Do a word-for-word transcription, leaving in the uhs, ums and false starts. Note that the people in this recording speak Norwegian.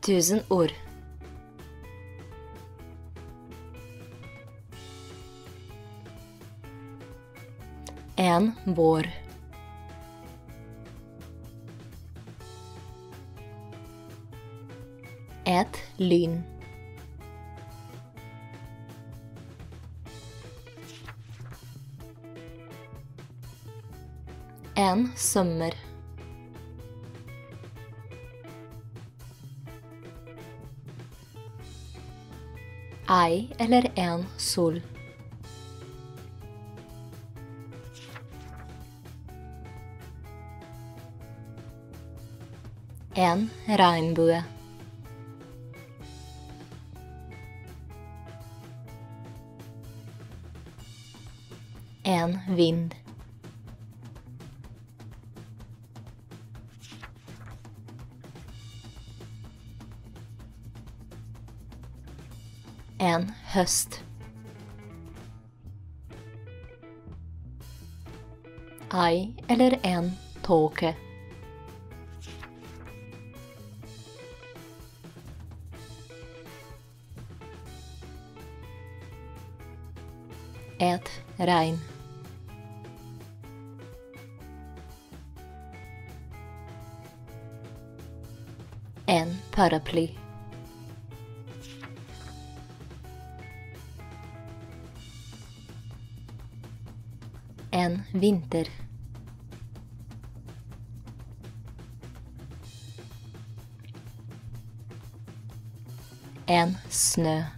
Tusen ord. En vår. Et lyn. En sommer. Ei eller en sol. En regnbue. En vind. En høst. Ei eller en tåke. Et regn. En paraply. En vinter. En snø.